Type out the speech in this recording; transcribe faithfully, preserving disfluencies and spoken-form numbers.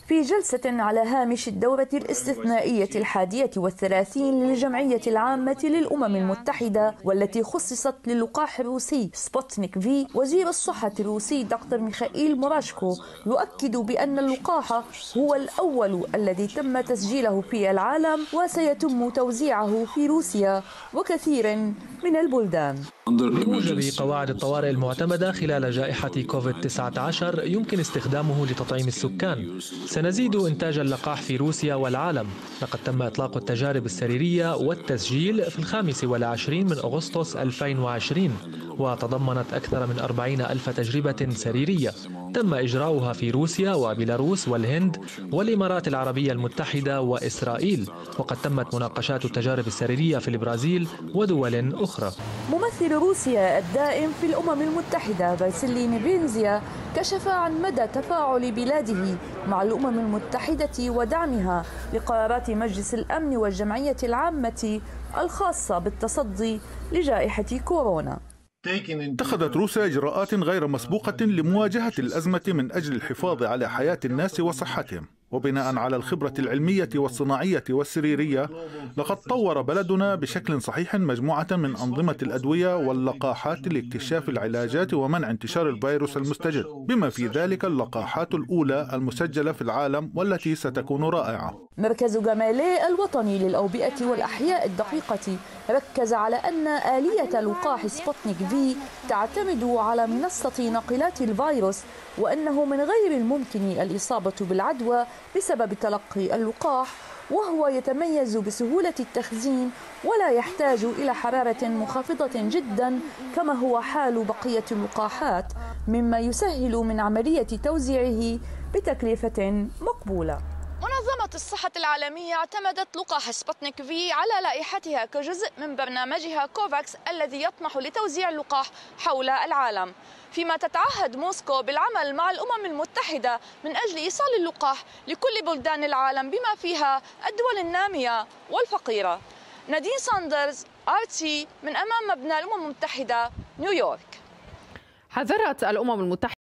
في جلسة على هامش الدورة الاستثنائية الحادية والثلاثين للجمعية العامة للأمم المتحدة والتي خصصت للقاح الروسي سبوتنيك في، وزير الصحة الروسي دكتور ميخائيل موراشكو يؤكد بأن اللقاح هو الأول الذي تم تسجيله في العالم وسيتم توزيعه في روسيا وكثير من البلدان. بموجب قواعد الطوارئ المعتمدة خلال جائحة كوفيد تسعة عشر يمكن استخدامه لتطعيم السكان. سنزيد إنتاج اللقاح في روسيا والعالم. لقد تم إطلاق التجارب السريرية والتسجيل في الخامس والعشرين من أغسطس ألفين وعشرين، وتضمنت أكثر من أربعين ألف تجربة سريرية تم إجراؤها في روسيا وبيلاروس والهند والإمارات العربية المتحدة وإسرائيل، وقد تمت مناقشات التجارب السريرية في البرازيل ودول أخرى. ممثل روسيا الدائم في الأمم المتحدة فاسيلي نيبينزيا كشف عن مدى تفاعل بلاده مع الأمم المتحدة ودعمها لقرارات مجلس الأمن والجمعية العامة الخاصة بالتصدي لجائحة كورونا. اتخذت روسيا إجراءات غير مسبوقة لمواجهة الأزمة من أجل الحفاظ على حياة الناس وصحتهم، وبناء على الخبرة العلمية والصناعية والسريرية لقد طور بلدنا بشكل صحيح مجموعة من أنظمة الأدوية واللقاحات لاكتشاف العلاجات ومنع انتشار الفيروس المستجد، بما في ذلك اللقاحات الأولى المسجلة في العالم والتي ستكون رائعة. مركز جمالي الوطني للأوبئة والأحياء الدقيقة ركز على أن آلية لقاح سبوتنيك في تعتمد على منصة ناقلات الفيروس، وأنه من غير الممكن الإصابة بالعدوى بسبب تلقي اللقاح، وهو يتميز بسهولة التخزين ولا يحتاج إلى حرارة منخفضة جدا كما هو حال بقية اللقاحات، مما يسهل من عملية توزيعه بتكلفة مقبولة. منظمة الصحة العالمية اعتمدت لقاح سبوتنيك في على لائحتها كجزء من برنامجها كوفاكس الذي يطمح لتوزيع اللقاح حول العالم، فيما تتعهد موسكو بالعمل مع الأمم المتحدة من أجل إيصال اللقاح لكل بلدان العالم بما فيها الدول النامية والفقيرة. نادين ساندرز، آر تي، من أمام مبنى الأمم المتحدة، نيويورك. حذرت الأمم المتحدة